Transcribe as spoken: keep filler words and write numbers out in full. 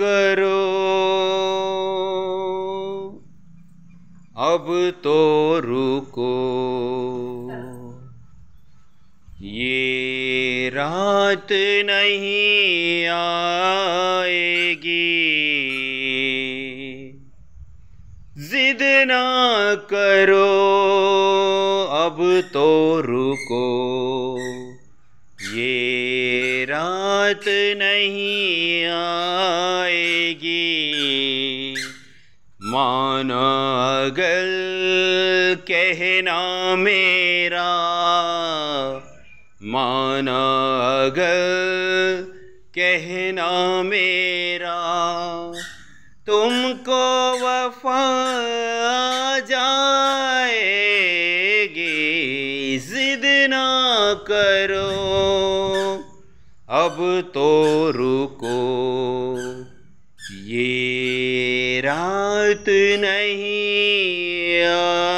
करो, अब तो रुको, ये रात नहीं आएगी। जिद ना करो, अब तो रुको, ये रात नहीं आएगी। माना अगर कहना मेरा, माना अगर कहना मेरा, तुमको वफा आ जाएगी। जिद ना करो, अब तो रुको, ये रात नहीं आ